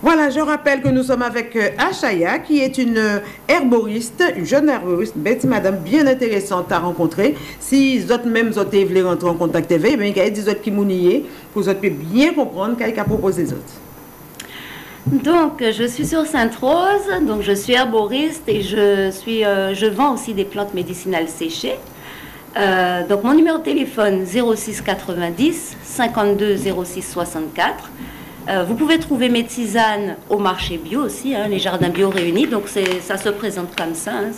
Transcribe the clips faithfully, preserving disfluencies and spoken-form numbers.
Voilà, je rappelle que nous sommes avec euh, Achaya, qui est une euh, herboriste, une jeune herboriste, bête madame bien intéressante à rencontrer. Si vous même autres voulaient rentrer en contact avec, il y a des autres qui m'oublient pour que vous puissiez bien comprendre qu'est-ce qu'a proposé les autres. Donc, je suis sur Sainte-Rose, donc je suis herboriste et je, suis, euh, je vends aussi des plantes médicinales séchées. Euh, donc, mon numéro de téléphone zéro six quatre-vingt-dix cinquante-deux zéro six soixante-quatre. Euh, vous pouvez trouver mes tisanes au marché bio aussi, hein, les jardins bio réunis. Donc, ça se présente comme ça. Hein,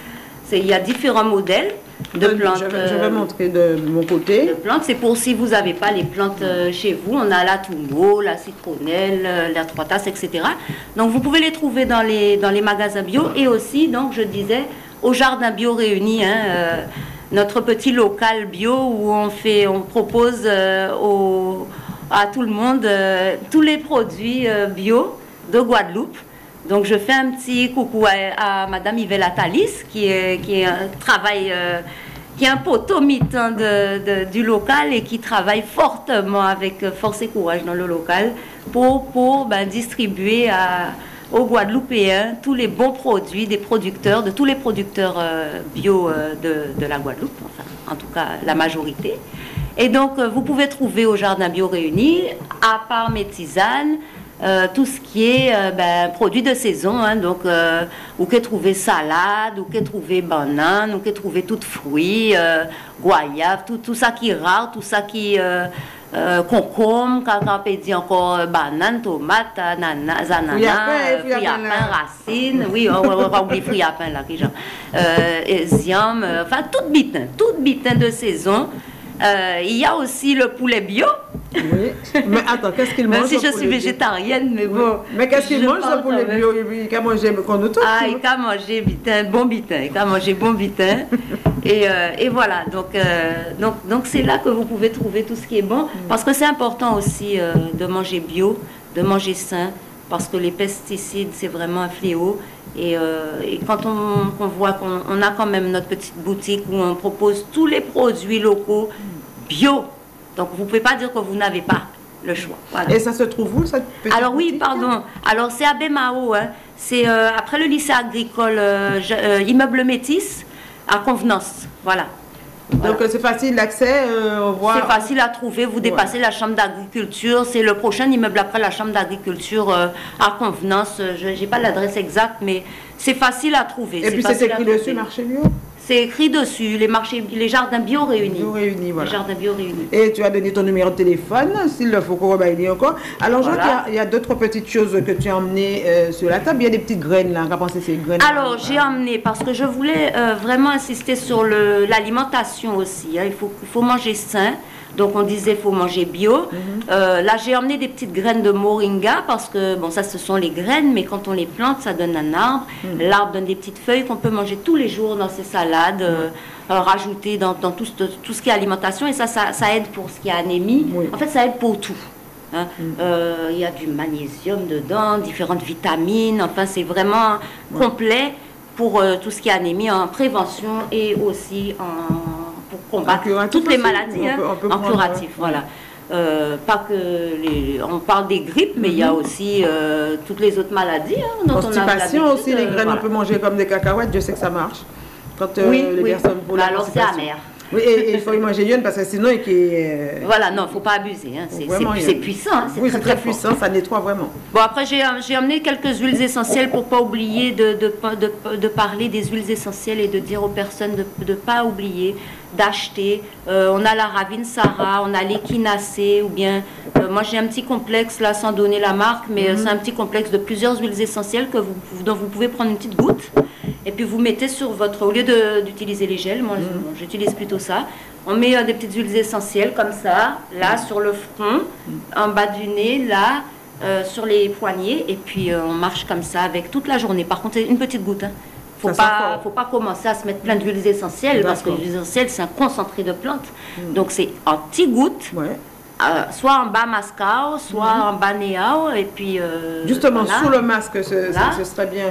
il y a différents modèles de plantes. Je vais, je vais montrer de mon côté. De plantes, c'est pour si vous n'avez pas les plantes euh, chez vous. On a la Toumo, la citronnelle, euh, la trois tasses, et cetera. Donc, vous pouvez les trouver dans les, dans les magasins bio et aussi, donc, je disais, au jardin bio réunis. Hein, euh, notre petit local bio où on, fait, on propose euh, aux à tout le monde euh, tous les produits euh, bio de Guadeloupe. Donc je fais un petit coucou à, à Madame Yvella Thalis qui est, qui est un travail euh, qui est un poteau mitin de, de, du local et qui travaille fortement avec force et courage dans le local pour, pour ben, distribuer à, aux Guadeloupéens tous les bons produits des producteurs, de tous les producteurs euh, bio euh, de, de la Guadeloupe, enfin en tout cas la majorité. Et donc, vous pouvez trouver au Jardin Bio Réunis, à part mes tisanes, euh, tout ce qui est euh, ben, produits de saison. Hein, donc, euh, vous pouvez trouver salade, vous pouvez trouver banane, vous pouvez trouver tout fruits, euh, goyave, tout, tout ça qui est rare, tout ça qui euh, euh, concombre, quand on peut dire encore euh, banane, tomate, ananas, ananas, fruits à pain, racines. Oui, on va oublier fruits à pain là, genre. Euh, ziam, euh, enfin, tout bitin, tout bitin de saison. Euh, il y a aussi le poulet bio. Oui. Mais attends, qu'est-ce qu'il mange? Même si je suis végétarienne, mais bon. Oui. Mais qu'est-ce qu'il mange, le poulet bio? Il a mangé comme nous tous. Ah, il a mangé bitin, bon bitin. Il a mangé bon bitin. et, euh, et voilà. Donc, euh, donc, donc c'est là que vous pouvez trouver tout ce qui est bon. Parce que c'est important aussi euh, de manger bio, de manger sain. Parce que les pesticides, c'est vraiment un fléau. Et, euh, et quand on, on voit qu'on a quand même notre petite boutique où on propose tous les produits locaux bio, donc vous ne pouvez pas dire que vous n'avez pas le choix. Voilà. Et ça se trouve où, cette petite Alors oui, boutique? pardon. Alors c'est à Bémao, hein. C'est euh, après le lycée agricole euh, euh, immeuble Métis à Convenance. Voilà. Voilà. Donc c'est facile d'accès, euh, c'est facile à trouver, vous dépassez ouais. la chambre d'agriculture, c'est le prochain immeuble après la chambre d'agriculture euh, à Convenance, je n'ai pas l'adresse exacte, mais c'est facile à trouver. Et puis c'est écrit dessus, marché bio? C'est écrit dessus, les, marchés, les jardins bio réunis. Bio réunis, voilà. Les jardins bio réunis. Et tu as donné ton numéro de téléphone, s'il le faut qu'on rebaille encore. Alors, voilà. Je vois qu'il y a, a d'autres petites choses que tu as emmenées euh, sur la table. Il y a des petites graines là, on va penser ces graines. Alors, j'ai emmené, parce que je voulais euh, vraiment insister sur l'alimentation aussi. Hein. Il faut, il faut manger sain. Donc, on disait qu'il faut manger bio. Mm-hmm. euh, là, j'ai emmené des petites graines de moringa parce que, bon, ça, ce sont les graines, mais quand on les plante, ça donne un arbre. Mm-hmm. L'arbre donne des petites feuilles qu'on peut manger tous les jours dans ses salades, euh, mm-hmm. euh, rajouter dans, dans tout, tout ce qui est alimentation. Et ça, ça, ça aide pour ce qui est anémie. Oui. En fait, ça aide pour tout. Hein. Mm-hmm. euh, il y a du magnésium dedans, différentes vitamines. Enfin, c'est vraiment ouais. complet pour euh, tout ce qui est anémie en prévention et aussi en... pour combattre toutes les maladies, hein, on peut, on peut en curatif, voilà. Euh, pas que les, on parle des grippes, mais mm-hmm. il y a aussi euh, toutes les autres maladies. Hein, dont Constipation on a aussi, les graines, euh, voilà. On peut manger comme des cacahuètes, je sais que ça marche. Quand euh, oui, les oui. personnes pour bah la alors c'est amer. Oui, et il faut y manger une parce que sinon, il est... Voilà, non, il ne faut pas abuser. Hein. C'est puissant. Hein. Oui, c'est très, très puissant, fort. Ça nettoie vraiment. Bon, après, j'ai amené quelques huiles essentielles pour ne pas oublier de, de, de, de parler des huiles essentielles et de dire aux personnes de ne pas oublier d'acheter. Euh, on a la Ravine Sarah, on a l'échinacée, ou bien... Euh, moi, j'ai un petit complexe, là, sans donner la marque, mais mm-hmm. c'est un petit complexe de plusieurs huiles essentielles que vous, dont vous pouvez prendre une petite goutte. Et puis, vous mettez sur votre... Au lieu d'utiliser les gels, moi, mm-hmm. bon, j'utilise plutôt ça. On met euh, des petites huiles essentielles comme ça, là, mm-hmm. sur le front, mm-hmm. en bas du nez, là, euh, sur les poignets. Et puis, euh, on marche comme ça avec toute la journée. Par contre, une petite goutte, hein. Il ne faut pas, faut pas commencer à se mettre plein d'huiles essentielles parce que l'huile essentielle, c'est un concentré de plantes. Mm. Donc, c'est en petits gouttes, ouais. euh, soit en bas mascao, soit mm. en bas néao. Et puis, euh, justement, voilà. Sous le masque, ce, voilà. ce, ce serait bien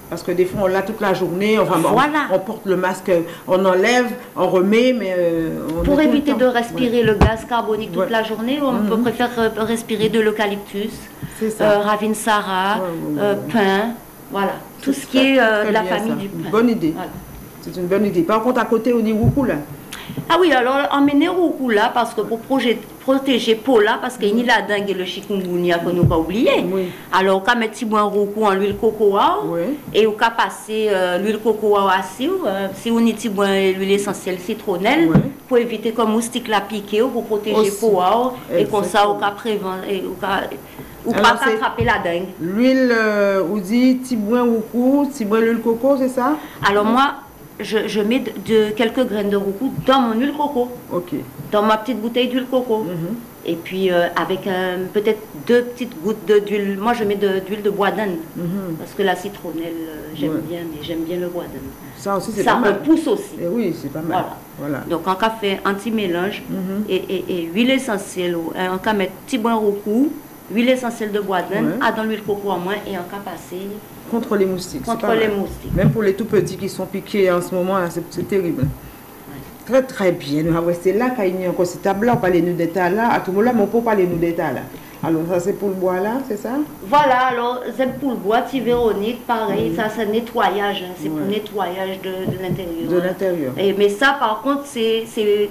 Parce que des fois, on l'a toute la journée, enfin, voilà. on, on porte le masque, on enlève, on remet, mais... Euh, on Pour éviter de respirer ouais. le gaz carbonique toute ouais. la journée, on mm-hmm. peut préférer respirer de l'eucalyptus, euh, Ravinsara, ouais, ouais, euh, ouais. pin, voilà. Tout ce qui est euh, de la famille ça. du pin. Bonne idée. Voilà. C'est une bonne idée. Par contre, à côté, on y beaucoup là. Ah oui, alors emmener Roukou là, parce que pour projet, protéger Paula, parce qu'il y a la dengue et le chikungunya que nous pas oublié. Oui. Alors, on peut mettre un Roukou en l'huile cocoa oui. et on peut passer euh, l'huile cocoa assis, euh, si on met l'huile essentielle citronnelle, oui. pour éviter que moustique la piquer, pour protéger Paula, et comme ça, on peut prévenir, ou pas attraper la dengue. L'huile, euh, on dit tibouin Roukou, tibouin l'huile coco, c'est ça? Alors moi, Je, je mets de, de, quelques graines de roucou dans mon huile coco. Ok. Dans ma petite bouteille d'huile coco. Mm-hmm. Et puis euh, avec euh, peut-être deux petites gouttes d'huile. Moi je mets de, d'huile de bois d'âne. Mm-hmm. Parce que la citronnelle, euh, j'aime ouais. bien, mais j'aime bien le bois d'âne. Ça aussi c'est pas mal. Ça repousse aussi. Et oui, c'est pas mal. Voilà. Voilà. Donc en cas fait un petit mélange mm-hmm. et, et, et huile essentielle. En cas mettre petit bois roucou, huile essentielle de bois d'âne, ouais. dans l'huile coco en moins et en cas passer. Contre les moustiques. Contre les moustiques. Même pour les tout petits qui sont piqués en ce moment, c'est terrible. Ouais. Très très bien. Nous avons resté là, quand il y a encore cette table là, on parle de nous d'état là. À tout moment là, mais on peut parler de nous d'état là. Alors ça c'est pour le bois là, c'est ça? Voilà, alors c'est pour le bois, petit Véronique, pareil, mmh. ça c'est nettoyage, hein. c'est ouais. pour nettoyage de, de l'intérieur. De l'intérieur. Hein. Mais ça par contre, c'est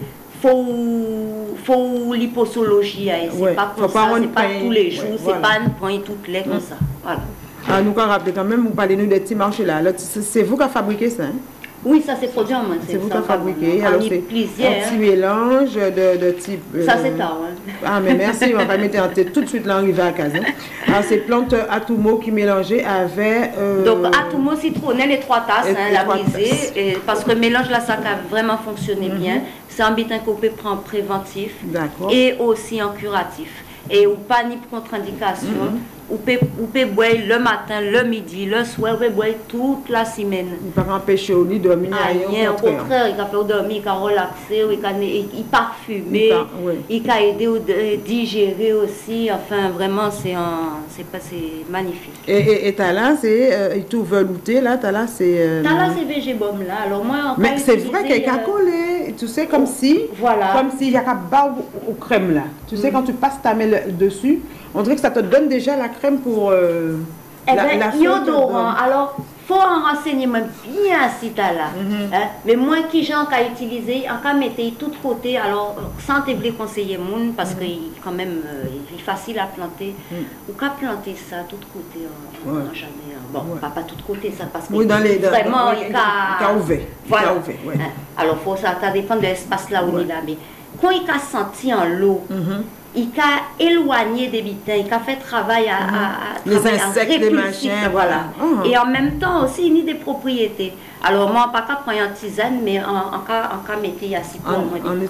faut faut l'hyposologie, hein. c'est ouais. pas comme ça, c'est pas tous les jours, ouais, voilà. c'est pas un point toutes les comme mmh. ça. Voilà. Ah, nous avons rappelé quand même, vous parlez nous des petits marchés là. C'est vous qui avez fabriqué ça? Hein? Oui, ça c'est produit en main. C'est vous qui avez fabriqué. Alors c'est un petit mélange de, de type... Euh... Ça c'est tard, hein. Ah, mais merci, on va mettre en tête tout de suite l'arrivée à casa. Alors c'est plante Atumo qui mélangeait avec... Euh... Donc Atumo, citronnelle et trois tasses, et hein, la brisée. Et, parce que le mélange là, ça a vraiment fonctionné mm-hmm. bien. C'est un bitin qu'on peut prendre préventif et aussi en curatif. Et ou pas ni contre-indication. Mm-hmm. Ou peut boire le matin, le midi, le soir, ou peut boire toute la semaine. Il ne peut pas empêcher au lit de dormir. Ah, rien, au contraire, il peut dormir, il peut relaxer, il peut parfumer, il peut aider à digérer aussi. Enfin, vraiment, c'est magnifique. Et, et, et Tala, c'est, euh, il tout velouté, là, Tala, c'est... Euh, Tala, c'est végébaume, là. Alors, moi, mais c'est vrai qu'il y a collé, tu sais, comme si... Voilà. Comme s'il y a qu'à bas au crème, là. Tu mm. sais, quand tu passes ta main dessus, on dirait que ça te donne déjà la crème pour euh, eh la, ben, la iodorant. Alors, il faut un renseignement bien si tu as là. Mm-hmm. hein? Mais moi qui j'ai encore utilisé, encore mettre tout côté, alors sans te vouloir conseiller moun parce mm-hmm. que quand même euh, il est facile à planter. Mm. Ou qu'à planter ça tout côté en, ouais. en jamais. Bon, ouais. pas, pas tout côté ça parce que oui, dans les, vraiment il y a ouvert. Voilà. ouvert ouais. hein? Alors faut ça, ça dépend de l'espace là où ouais. il est là. Mais quand il a senti en l'eau. Mm-hmm. Il a éloigné des bitins, il a fait travail à, à, à, les travail insectes, à les machins, voilà. Oh. Et en même temps aussi, il y a des propriétés. Alors moi, pas qu'à prendre une tisane, mais en cas en mettre il y a six points.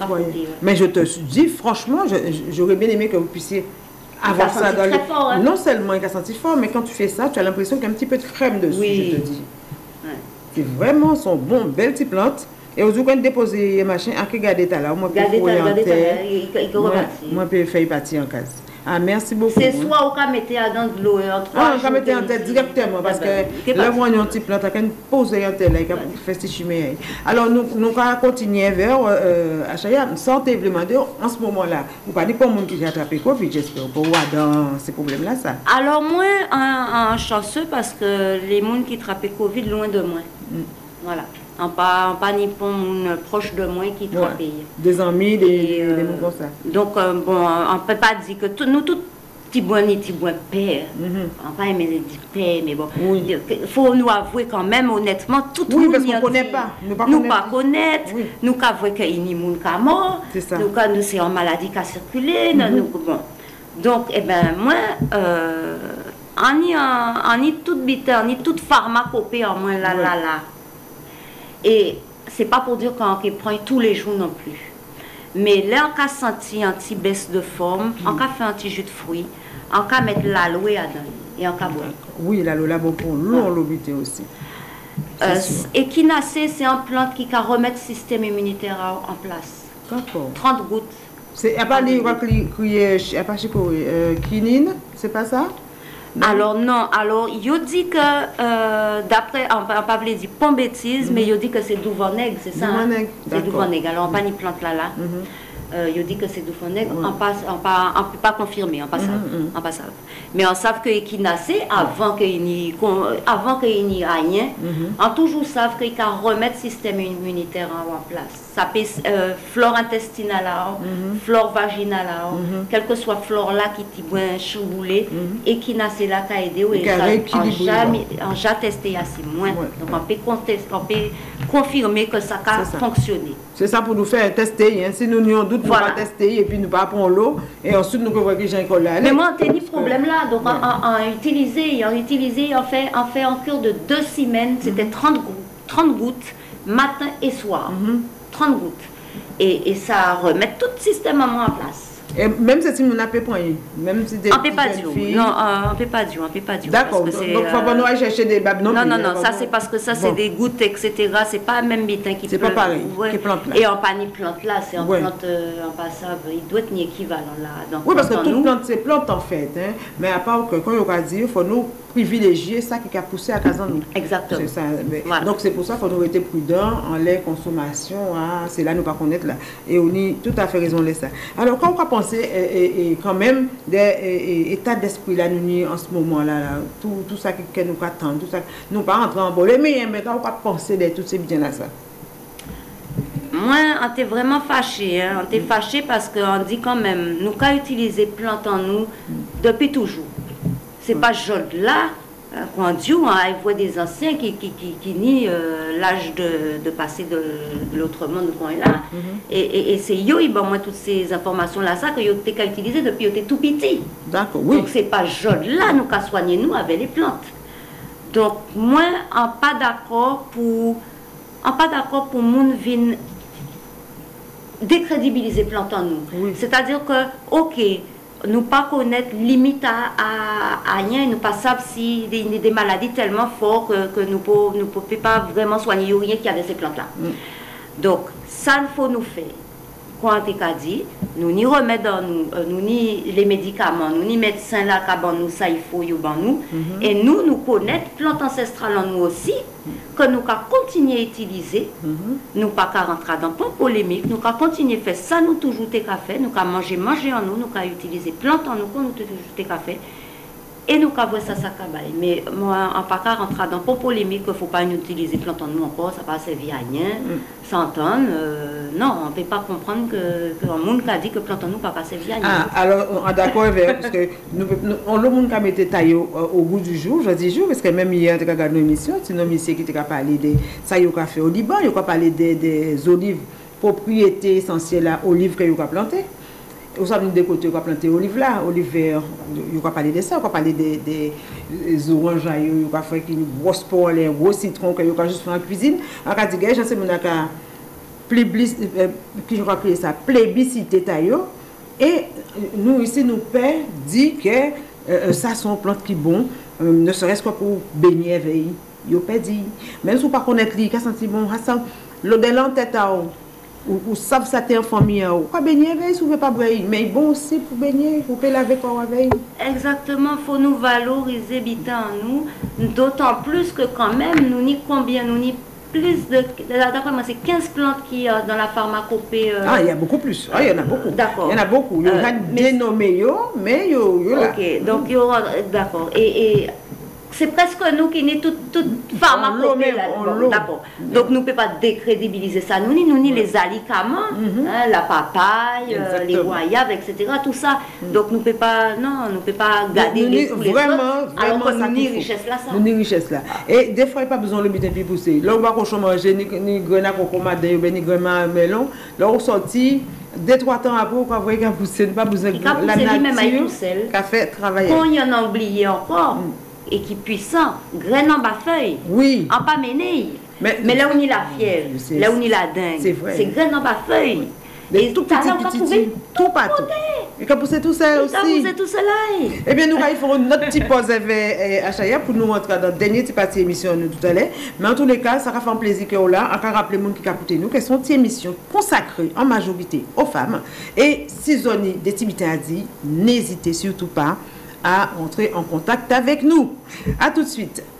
Mais je te dis, franchement, j'aurais bien aimé que vous puissiez avoir ça dans les... Fort, hein? Non seulement il a senti fort, mais quand tu fais ça, tu as l'impression qu'il y a un petit peu de crème dessus, oui. je te dis. Ouais. C'est vraiment son bon, belle petite plante. Et aux autres, déposer les machins, à qui garder ta là, moi, pour fouiller en terre. Moi, je peux faire partie en case. Ah, merci beaucoup. C'est soit au cas mettre dans de l'eau en trois jours. Ah, on peut mettre en terre directement, parce que là, moi, on a un petit plant, on peut poser en terre, là, il peut faire ces chimères. Alors, nous, nous allons continuer vers Achaya, santé vraiment en ce moment-là. Vous parlez pas de monde qui a attrapé Covid, j'espère, pour voir dans ces problèmes-là, ça. Alors, moi, un chanceux, parce que les gens qui attrapent Covid, loin de moi. Voilà. En pas, pas ni pour une proche de moi qui travaille. Ouais. Des amis, des, euh, des mots comme ça. Donc, euh, bon, on ne peut pas dire que tout, nous, tous, petits bois ni petits bois père. Mm-hmm. On ne peut pas aimer les père, mais bon. Il oui. faut nous avouer quand même, honnêtement, tout le oui, monde. Oui, parce qu'on ne connaît pas. Nous ne connaissons pas connaître. Oui. Nous ne voyons qu'il y a des gens qui sont morts. C'est ça. Nous, nous c'est une maladie qui a circulé. Mm-hmm. nous, bon. Donc, eh ben, moi, euh, on y on y toute bite, on y toute pharmacopée en moins là, ouais. là, là. Et c'est pas pour dire qu'on prend tous les jours non plus. Mais là, on a senti un petit baisse de forme, on a fait un petit jus de fruits, on a mettre l'aloe dedans et on a boire. Oui, l'aloe là bon pour l'eau, l'obité aussi. Euh, Echinacée, c'est une plante qui va remettre le système immunitaire en place. D'accord. trente gouttes. C'est pas les quinine, c'est pas ça? Alors non, alors il dit que, euh, d'après, on ne peut pas dire pas bêtise, mm -hmm. mais il dit que c'est Douvoneg, c'est ça? Hein? C'est Douvoneg, alors on n'a pas ni plante là là. Mm -hmm. euh, il dit que c'est Douvoneg, ouais. on ne peut pas confirmer, on passe mm -hmm. ça. Mais on sait que Kinacé, avant qu'il n'y ait rien, mm -hmm. on toujours savent qu'il y a remettre le système immunitaire en place. Ça peut euh, flore intestinale, mm -hmm. flore vaginale, mm -hmm. quelle que soit flore là qui est bien chamboulée, mm -hmm. et qui n'a pas là qu'à aider, on a testé assez moins. Ouais. Donc on peut, contester, on peut confirmer que ça a fonctionné. C'est ça pour nous faire tester. Hein. Si nous avons doute, nous voilà. pas tester et puis nous pas prendre l'eau et ensuite nous pouvons voir que j'ai un collage. Mais moi, on a des problèmes là. Donc ouais. on, on, on a utilisé, on a utilisé, on fait, on fait en cure de deux semaines, c'était mm -hmm. trente gouttes, matin et soir. Mm -hmm. trente gouttes. Et, et ça remet tout le système en place. Et même si on n'a pas point, même si des on peut pas dire. Non, on peut pas dire, on peut pas dire. D'accord. Donc il faut pas nous aller chercher des babes non. Non non non, ça c'est parce que ça c'est bon. Des gouttes et cetera. C'est pas même bitin qui. C'est pas pareil. Ouais. Qui plante là. Et en panier plante là, c'est en ouais. plante euh, en passable. Il doit être équivalent là. Donc, oui parce que toute plante c'est plante en fait, hein. Mais à part que quand on va dire, faut nous privilégier ça qui a poussé à casa nous. Exactement. C'est ça. Voilà. Donc c'est pour ça qu'il faut nous être prudent en les consommations. Ah, c'est là nous pas connaître là. Et on y tout à fait raison laisse ça. Alors quand on va penser et, et, et quand même des états d'esprit là nous en ce moment là, là tout, tout ça que nous attendons, tout ça nous pas entrer en bolé mais mais quand on va penser de tout ces biens là ça. Moi, on était vraiment fâché, hein? On était fâché parce qu'on dit quand même nous qu'à utiliser plante en nous depuis toujours. C'est pas jaune là. Quand Dieu hein, voit des anciens qui, qui, qui, qui nient euh, l'âge de, de passer de, de l'autre monde quand il est là. Mm -hmm. Et, et, et c'est eux, ils ont toutes ces informations-là, ça que ils ont utilisé depuis qu'ils étaient tout petits. D'accord, oui. Donc c'est pas jaune là, nous qu'à soigner nous avec les plantes. Donc moi, on pas d'accord pour, on pas d'accord pour moun vin décrédibiliser plantes en nous. Oui. C'est-à-dire que, ok. Nous pas connaître limite à, à, à rien, nous pas savoir si des, des maladies tellement fortes que, que nous ne pouvons pas vraiment soigner rien qu'il y a de ces plantes-là. Mm. Donc, ça il faut nous faire. Quand on t'a dit, nous n'y remettre dans nous, euh, nous ni les médicaments, nous ni médecins là qui ont nous ça il faut y ban nous, mm-hmm. et nous nous connaître plantes ancestrales en nous aussi que nous qu'à continuer à utiliser, mm-hmm. nous pas qu'à rentrer dans pas polémique, nous qu'à continuer à faire ça nous toujours t'es qu'à faire, nous qu'à manger manger en nous, nous qu'à utiliser plantes en nous, nous toujours t'es qu'à faire. Et nous qu'à voir ça ça cabaye. Mais moi en pas qu'à rentrer dans pas polémique qu'il faut pas nous utiliser plantes en nous encore, ça pas servir à rien, mm. s'entendre. Euh, non, on peut pas comprendre que qu'un monde qui a dit que plantes en nous pas servir à rien. Ah, alors on est d'accord avec parce que nous, nous on le monde qui a mis taille au, au goût du jour, je dis jour parce que même hier on a regardé une émission, c'est une émission qui t'a parlé de ça y a fait au Liban, il a parlé des des olives propriétés essentielles à olives que il a planté. Vous savez, des côtés, on va planter olive là, olive vert, on va parler de ça, on va parler des, des, des oranges, on va faire une grosse poire, un gros citron, qu'on va juste faire en cuisine. En cas de guerre, je sais que ça plébiscité taillot. Et nous, ici, nous père dit que euh, ça sont plantes qui bon, euh, ne serait-ce que pour baigner éveillé. Yo pas dit. Même si vous ne connaissez pas, qu'est-ce que bon, ça, l'eau de l'entête à eau. Ou savent ça t'es en famille ou pas baigner avec si vous pas baigner mais bon aussi pour baigner pour peut laver corps avec. Exactement, faut nous valoriser bitan en nous, d'autant plus que quand même nous ni combien nous ni plus de d'après moi c'est quinze plantes qui euh, dans la pharmacopée euh, ah il y a beaucoup plus ah il y en a beaucoup d'accord il y en a beaucoup il y a dénommé yo mais yo yo là ok donc yo d'accord et, et c'est presque nous qui n'est tout tout pharmacopée là d'accord donc nous ne pouvons pas décrédibiliser ça nous ni nous ni les alicaments mm-hmm. hein, la papaye euh, les goyaves etc tout ça mm-hmm. donc nous ne pouvons pas non nous ne pouvons pas garder nous, les nous, les vraiment autres, vraiment alors ça nous ni richesse là ça nous ni richesse là et des fois il n'y a pas besoin de bitin puis pousser là on va qu'on manger ni ni grenade concombre ni grenade melon là on sortit deux trois temps après on va voir qu'il a poussé pas besoin de la nature qui a fait travailler quand il y en a oublié encore mm. Et qui puissant, graine en bas feuille, oui. en pas mené. Mais, mais là où on y la fièvre, là où on y la dingue, c'est graine en bas feuille. Oui. Et tout petit, petit, petit, tout partout. Et quand pousser tout ça aussi. Quand pousser tout cela. Eh bien, nous allons notre petite pause avec Achaya pour nous montrer dans la dernière partie émission tout à l'heure. Mais en tous les cas, ça va faire un plaisir que vous là, encore rappeler les gens qui écoutent nous que c'est une émission consacrée en majorité aux femmes. Et si Zoni de Tibité a dit, n'hésitez surtout pas à entrer en contact avec nous. À tout de suite.